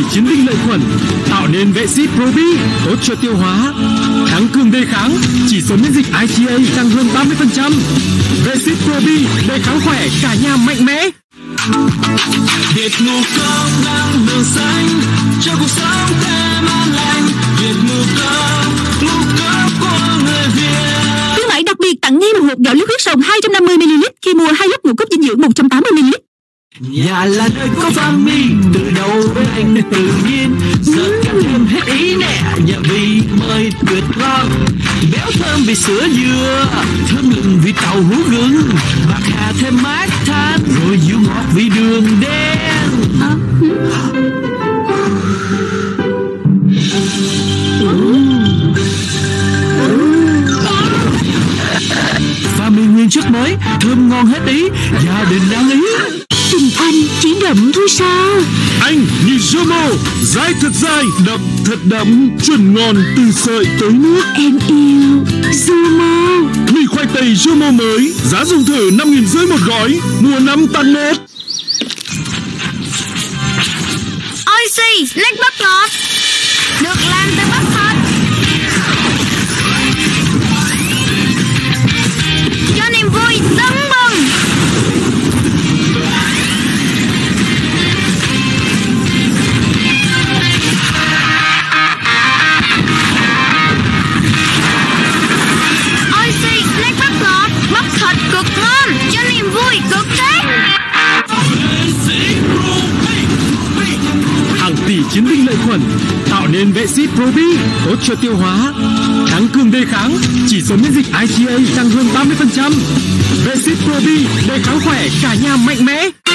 chiến binh lợi khuẩn, tạo nên vệ sĩ Probi tốt cho tiêu hóa, tăng cường đề kháng, chỉ số miễn dịch IgA tăng hơn 30%. Vệ sĩ Probi đề kháng khỏe, cả nhà mạnh mẽ. Việt Ngũ Cốc năng lượng xanh cho cuộc sống thêm an lành. Việt Ngũ Cốc của người Việt. Khuyến mãi đặc biệt tặng ngay một hộp gạo lứt huyết sồng 250 ml khi mua 2 lốc ngũ cốc dinh dưỡng 180 ml. Nhà là nơi có Fami, từ đầu bên anh tự nhiên. Giờ càng thêm hết ý nè, nhà vị mời tuyệt ngon. Béo thơm vì sữa dừa, thơm lừng vì tàu hú gừng, bạc hà thêm mát than, rồi dịu ngọt vì đường đen. Fami nguyên chất mới, thơm ngon hết ý, gia đình đáng ý. Tình anh chỉ đậm thôi sao? Anh như Jomo, dai thật dai, đậm thật đậm, chuẩn ngon từ sợi tới nước. Em yêu Jomo. Mì khoai tây Jomo mới, giá dùng thử 5.500 một gói, mua 5 tặng 1. Oxy, snack bắp ngọt, được làm từ bắp thật, cho niềm vui tưng bừng. Oxy, snack bắp ngọt, bắp thật cực ngon, cho niềm vui cực thích. Hàng tỷ chiến binh lợi khuẩn, tạo nên vệ sĩ Probi tốt cho tiêu hóa, tăng cường đề kháng, chỉ số miễn dịch IgA tăng hơn 30%. Vệ sĩ Probi đề kháng khỏe, cả nhà mạnh mẽ.